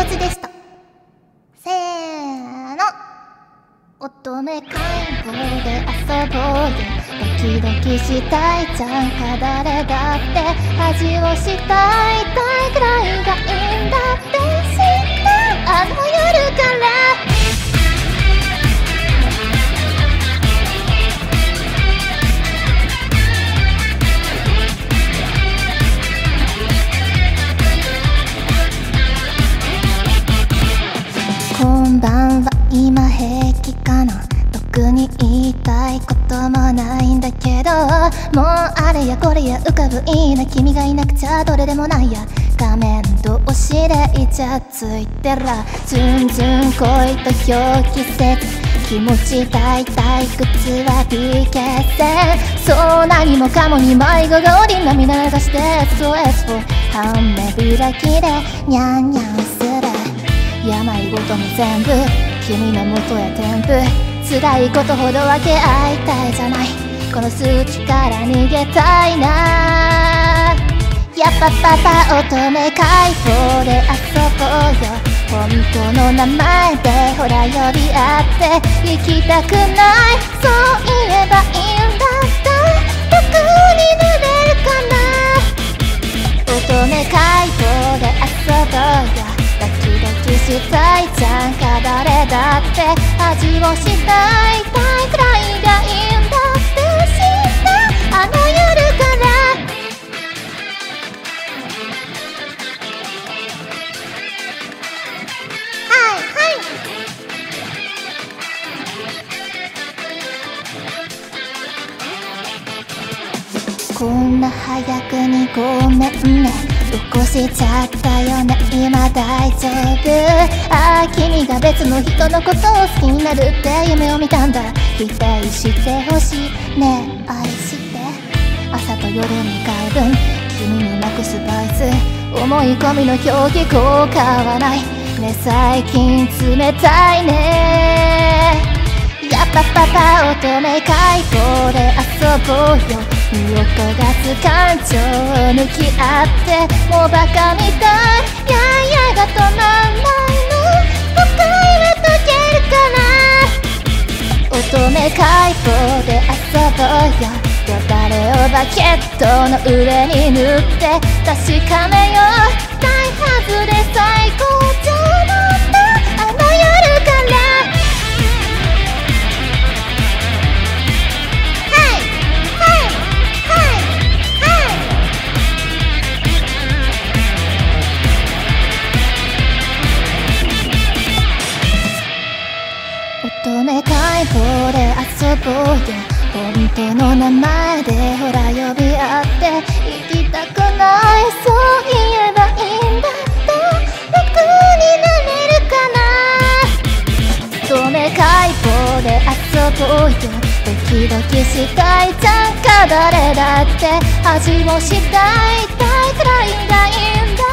承知でした。せーの。乙女解放で遊ぼうよ。ドキドキしたいじゃんか、誰だって恥をしたいたいくらいがいいんだって知ったあの夜から。こんばんは、今平気かな。特に言いたいこともないんだけど、もうあれやこれや浮かぶいいな。君がいなくちゃどれでもないや。画面同士でイチャついてら、ズンズン恋と表記せず、気持ち大退屈は PK 戦。そう何もかもに迷子通り涙流して SOS を半目開きでニャンニャンする。病ごとも全部君の元へ添付。辛いことほど分け合いたいじゃない。この数値から逃げたいな。やっぱパパ乙女解放で遊ぼうよ。本当の名前でほら呼び合って行きたくない。そう言えばいいんだったどこに濡れるかな。乙女解放で遊ぼうよ。ドキドキしたいじゃんか、誰だって味をしたいたいくらいがいいんだって知ったあの夜から。はいはい。こんな早くにごめんね。起こしちゃったよね、今大丈夫。ああ、君が別の人のことを好きになるって夢を見たんだ。否定してほしいねえ、愛して朝と夜に変え分、君になくすバイス。思い込みの表記効果はないね。最近冷たいね。やっぱパパ乙女解放で遊ぼうよ。身を焦がす感情を向き合ってもうバカみたい。ややが止まんないの。僕は解けるから乙女解放で遊ぼうよ。よだれをバケットの上に塗って確かめよう。大外れ最高潮だったあの夜から。乙女解放で遊ぼうよ。本当の名前でほら呼び合って行きたくない。そう言えばいいんだって楽になれるかな。乙女解放で遊ぼうよ。ドキドキしたいじゃんか、誰だって味をしたいたいくらいがいいんだ